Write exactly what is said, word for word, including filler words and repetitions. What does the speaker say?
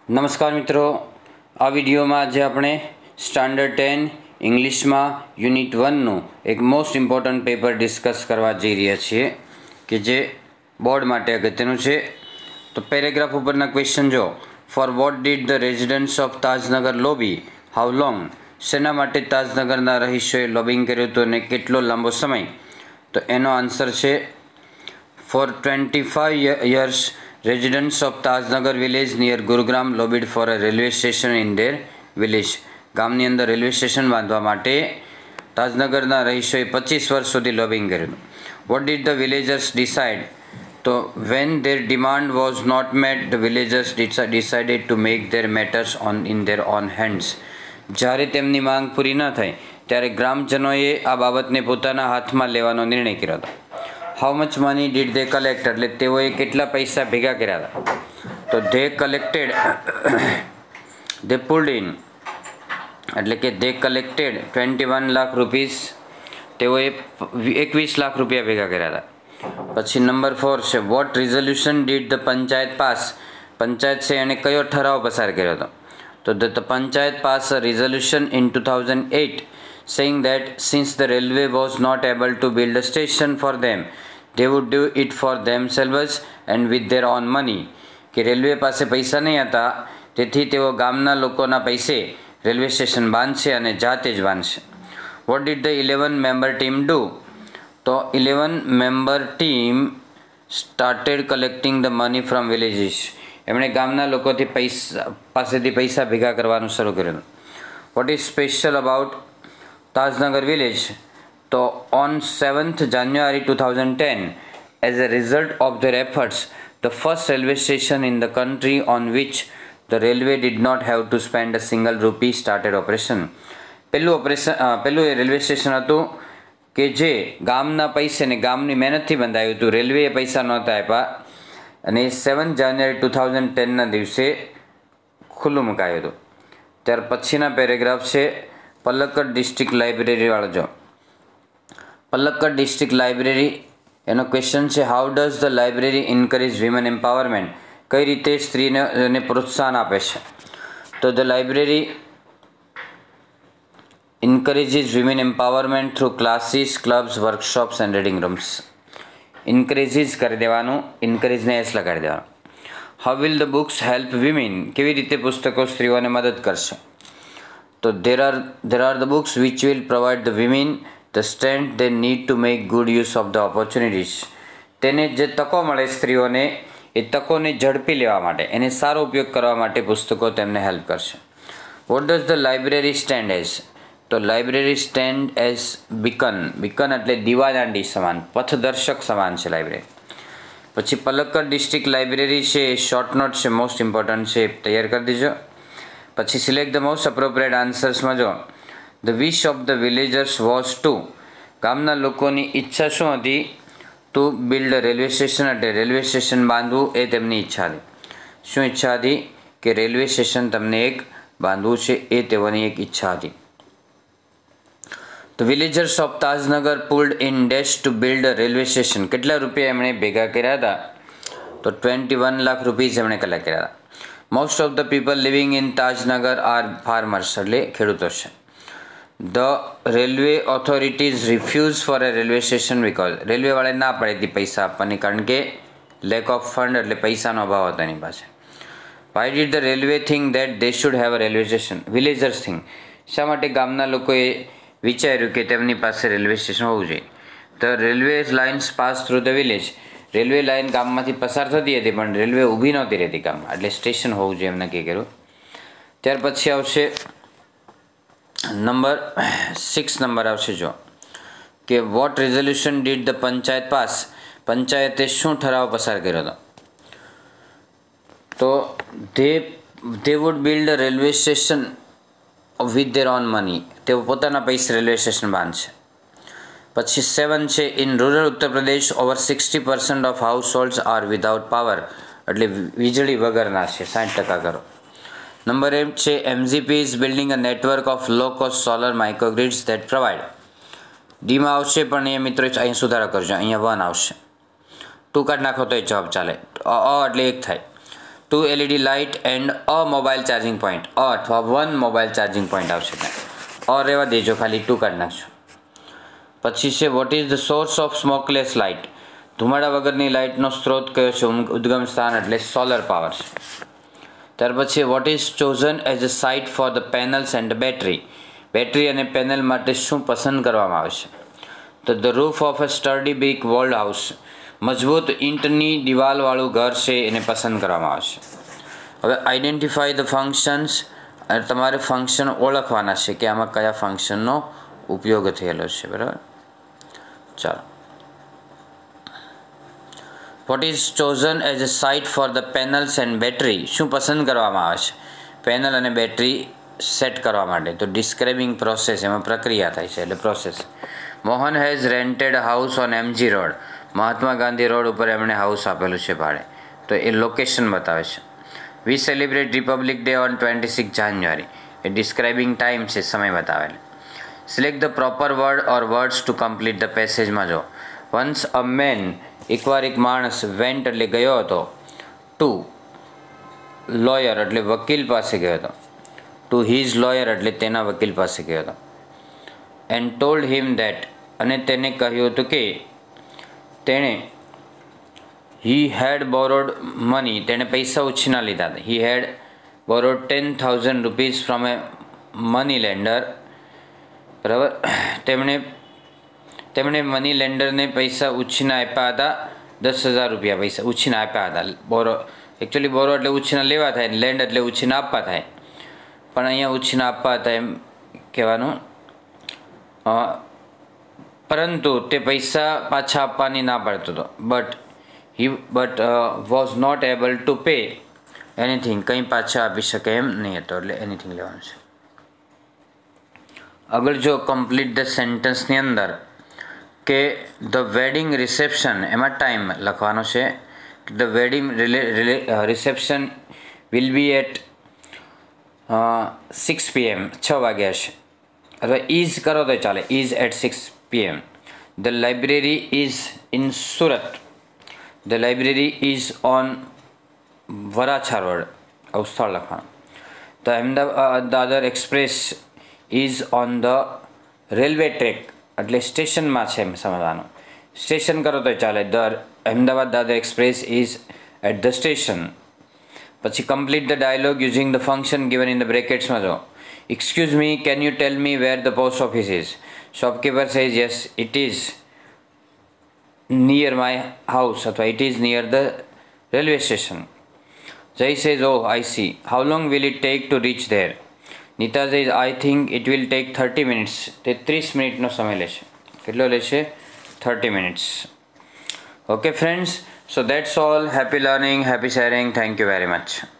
नमस्कार मित्रों, आ विडियो में आज अपने स्टैंडर्ड टेन इंग्लिश में यूनिट वन नु एक मोस्ट इम्पोर्टंट पेपर डिस्कस करवा जई रह्या छीए कि जे बोर्ड माटे अगत्यनुं छे। तो पेरेग्राफ उपरना क्वेश्चन जो, for what did the residents of Tajnagar lobby, how long, शेना माटे ताजनगरना रहीशोए लॉबिंग कर्युं हतुं अने केटलो लांबो समय। तो एनो आंसर छे for twenty five years residents of Tajnagar village near Gurugram lobbied for a railway station in their village. ગામની અંદર રેલવે સ્ટેશન બાંધવા માટે તાજનગરના રહીશોએ પચીસ વર્ષ સુધી લોબિંગ કર્યું. What did the villagers decide? તો when their demand was not met the villagers decided to make their matters on in their own hands. જ્યારે તેમની માંગ પૂરી ન થઈ ત્યારે ગ્રામજનોએ આ બાબતને પોતાના હાથમાં લેવાનો નિર્ણય કર્યો હતો. How much money did they collect? એટલે તેઓએ કેટલા પૈસા ભેગા કર્યા હતા? તો they collected they pulled in એટલે કે they collected twenty one lakh rupees. તેઓએ એકવીસ લાખ રૂપિયા ભેગા કર્યા હતા. પછી નંબર ફોર છે, what resolution did the panchayat pass? Panchayat છે એણે કયો ઠરાવ પસાર કર્યો હતો? તો the panchayat pass a resolution in two thousand eight saying that since the railway was not able to build a station for them, they would do it for themselves and with their own money. કે railway પાસે પૈસા નહીં હતા તેથી તેઓ ગામના લોકોના પૈસે રેલવે સ્ટેશન બાંધશે અને જાતે જ બાંધશે. What did the eleven member team do? તો eleven member team started collecting the money from villages. એમણે ગામના લોકોથી પૈસા પાસેથી પૈસા ભેગા કરવાનું શરૂ કર્યું. What is special about Tajnagar village? So on seventh January two thousand ten, as a result of their efforts, the first railway station in the country on which the railway did not have to spend a single rupee started operation. પેલું operation પેલું એ railway station હતું કે જે ગામના પૈસે ને ગામની મહેનતથી બંધાયું હતું. રેલવેએ પૈસા નહોતા આપ્યા અને સેવન જાન્યુઆરી ટુ થાઉઝન્ડ ટેનના દિવસે ખુલ્લું મુકાયું હતું. ત્યાર પછીના પેરેગ્રાફ છે પલક્કડ ડિસ્ટ્રિક્ટ લાઇબ્રેરી વાળો. જો પલક્કડ ડિસ્ટ્રિક્ટ લાઇબ્રેરી એનો ક્વેશ્ચન છે, how does the library encourage women empowerment? કઈ રીતે સ્ત્રીને પ્રોત્સાહન આપે છે? તો the library encourages women empowerment through classes, clubs, workshops and reading rooms. Encourages કરી દેવાનું, ઇન્કરેજને એસ લગાડી દેવાનું. How will the books help women? કેવી રીતે પુસ્તકો સ્ત્રીઓને મદદ કરશે? તો there are there are the books which will provide the women the strength they need to make good use of the opportunities. તેને જે તકો મળે સ્ત્રીઓને એ તકોને ઝડપી લેવા માટે, એને સારો ઉપયોગ કરવા માટે પુસ્તકો તેમને હેલ્પ કરશે. What does the library stand as? તો library stand as beacon. Beacon એટલે દીવાદાંડી સમાન, પથદર્શક સમાન છે લાઇબ્રેરી. પછી પલક્કડ ડિસ્ટ્રિક્ટ લાઇબ્રેરી છે એ શોર્ટ નોટ છે, મોસ્ટ ઇમ્પોર્ટન્ટ છે, તૈયાર કરી દેજો. પછી સિલેક્ટ ધ મોસ્ટ અપ્રોપ્રિએટ આન્સર્સમાં જો, the wish of the villagers was to, ગામના લોકોની ઈચ્છા શું હતી? ટુ બિલ્ડ રેલવે સ્ટેશન એટલે રેલવે સ્ટેશન બાંધવું એ તેમની ઈચ્છા હતી. શું ઈચ્છા હતી? કે રેલવે સ્ટેશન તમને એક બાંધવું છે એ તેઓની એક ઈચ્છા હતી. The villagers of Tajnagar pulled in dash to build a railway station. કેટલા રૂપિયા એમણે ભેગા કર્યા હતા? તો ટ્વેન્ટી વન લાખ રૂપીઝ એમણે કલેક્ટ કર્યા હતા. Most of the people living in Tajnagar are farmers એટલે ખેડૂતો છે. The railway authorities refuse for a railway station because, રેલવેવાળાએ ના પાડી હતી પૈસા આપવાની કારણ કે લેક ઓફ ફંડ એટલે પૈસાનો અભાવ હતો એની પાસે. Why did the railway think that they should have a railway station? Villagers think, શા માટે ગામના લોકોએ વિચાર્યું કે તેમની પાસે રેલવે સ્ટેશન હોવું જોઈએ? The railway lines pass through the village. Railway line ગામમાંથી પસાર થતી હતી પણ રેલવે ઊભી નહોતી રહેતી ગામમાં, એટલે સ્ટેશન હોવું જોઈએ એમ નક્કી કર્યું. ત્યાર પછી આવશે નંબર સિક્સ નંબર આવશે જો, કે what resolution did the panchayat pass? પંચાયતે શું ઠરાવ પસાર કર્યો હતો? તો they they would build a railway station with their own money. તેઓ પોતાના પૈસે રેલવે સ્ટેશન બાંધશે. પછી સેવન છે, in rural Uttar Pradesh over sixty percent of households are without power એટલે વીજળી વગરના છે, સાઠ ટકા કરો. નંબર એટ છે, MGP is building a network of low cost solar microgrids that provide. ડીમાં આવશે પણ અહીંયા મિત્રો અહીંયા સુધારો કરજો, અહીંયા વન આવશે. ટુ કાર્ડ નાખો તો એ જવાબ ચાલે. અ એટલે એક થાય. Two LED light and a mobile charging point, a અથવા વન મોબાઈલ ચાર્જિંગ પોઈન્ટ આવશે ત્યાં, અ રહેવા દેજો, ખાલી ટુ કાઢી નાખજો. પછી છે what is the source of smokeless light, ધુમાડા વગરની લાઇટનો સ્ત્રોત કયો છે, ઉદ્ગમ સ્થાન એટલે સોલર પાવર છે. ત્યાર પછી what is chosen as a site for the panels and battery, battery અને પેનલ માટે શું પસંદ કરવામાં આવશે, તો the roof of a sturdy brick walled house, મજબૂત ઈંટની દિવાલવાળું ઘર છે એને પસંદ કરવામાં આવશે. હવે આઈડેન્ટિફાઈ ધ ફંક્શન્સ, તમારે ફંક્શન ઓળખવાના છે કે આમાં કયા ફંક્શનનો ઉપયોગ થયેલો છે. બરાબર, ચાલો. What is chosen as a site for the panels and battery, શું પસંદ કરવામાં આવે છે પેનલ અને બેટરી સેટ કરવા માટે, તો ડિસ્ક્રાઇબિંગ પ્રોસેસ, એમાં પ્રક્રિયા થાય છે એટલે process. Mohan has rented house on MG road, Mahatma Gandhi road ઉપર એમણે હાઉસ આપેલું છે ભાડે, તો એ લોકેશન બતાવે છે. We celebrate Republic Day on twenty six January, એ ડિસ્ક્રાઇબિંગ ટાઈમ છે, સમય બતાવેલ. Select the proper word or words to complete the પેસેજમાં જો. વન્સ અ મેન, એકવાર એક માણસ, વેન્ટ એટલે ગયો હતો, ટુ લોયર એટલે વકીલ પાસે ગયો હતો, ટુ હિઝ લોયર એટલે તેના વકીલ પાસે ગયો હતો. એન્ડ ટોલ્ડ હિમ ધેટ, અને તેને કહ્યું હતું કે તેણે, હી હેડ બોરોડ મની, તેણે પૈસા ઉછીના લીધા હતા. He had borrowed ten thousand rupees from a money lender. બરાબર, તેમણે તેમણે મની લેન્ડરને પૈસા ઉછીના આપ્યા હતા, દસ હજાર રૂપિયા પૈસા ઉછીના આપ્યા હતા. બોરો એકચ્યુઅલી બોરો એટલે ઉછીના લેવા થાય, લેન્ડ એટલે ઉછીના આપવા થાય, પણ અહીંયા ઉછીના આપવા હતા એમ કહેવાનું. પરંતુ તે પૈસા પાછા આપવાની ના પાડતો હતો. But he but was not able to pay anything, કંઈ પાછા આપી શકે એમ નહીં હતો, એટલે એનીથિંગ લેવાનું છે. આગળ જો કમ્પ્લીટ ધ સેન્ટન્સની અંદર કે ધ વેડિંગ રિસેપ્શન, એમાં ટાઈમ લખવાનો છે. The wedding reception will be at six PM, છ વાગ્યા છે, અથવા ઇઝ કરો તો ચાલે, is at six PM. The library is in Surat, the library is on Varachha road, આવું સ્થળ લખવાનું. The Ahmedabad Dadar express is on the railway track, એટલે સ્ટેશનમાં છે એમ સમજવાનું. સ્ટેશન કરો તો ચાલે, the Ahmedabad Dadar express is at the station. પછી complete the dialogue using the function given in the બ્રેકેટ્સમાં જો. Excuse me, can you tell me where the post office is, shopkeeper says yes it is near my house, અથવા it is near the railway station. Jay says oh I see, how long will it take to reach there. Nita says I think it will take thirty minutes, તે ત્રીસ મિનિટનો સમય લેશે. કેટલો લેશે? Thirty minutes. Okay friends, so that's all. Happy learning, happy sharing. Thank you very much.